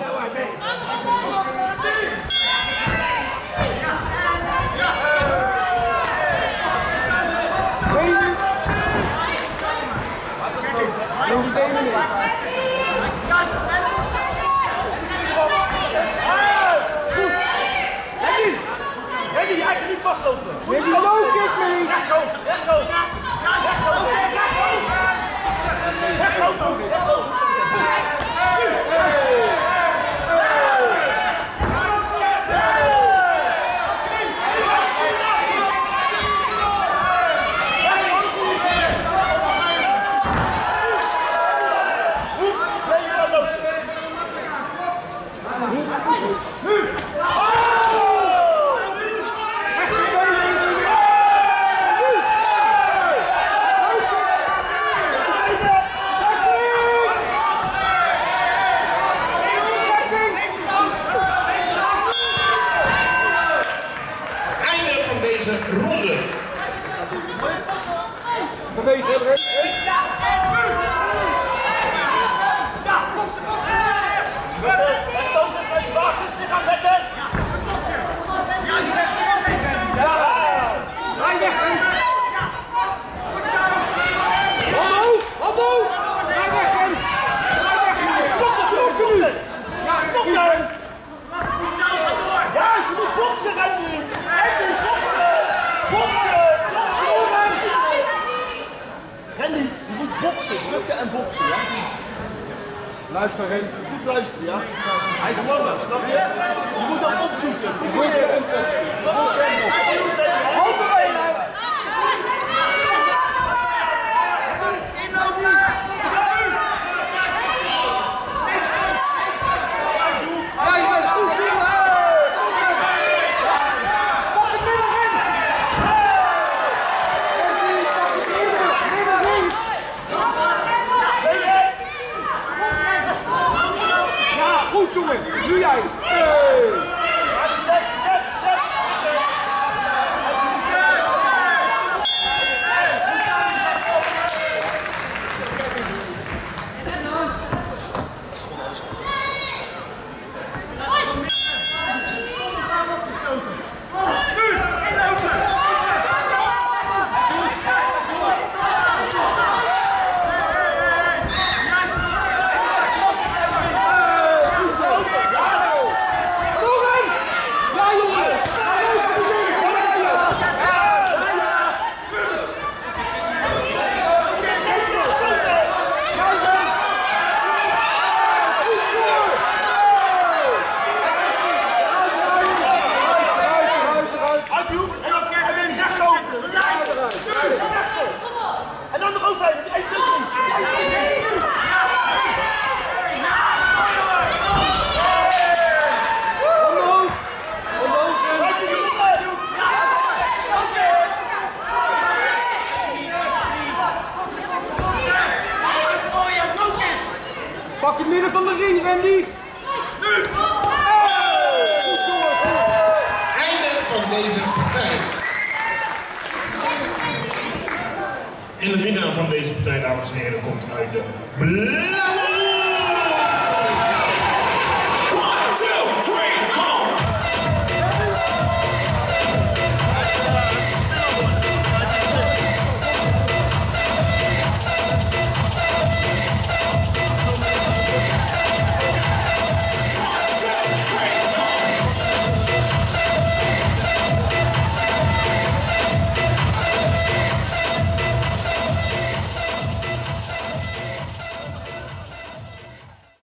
Luister eens, goed luisteren, ja? Hij is langer, snap je? Je moet hem opzoeken. Je moet hem opzoeken. Nu jij! Pak het midden van de ring, Randy! Nu! Einde van deze partij. En de winnaar van deze partij, dames en heren, komt uit de blauwe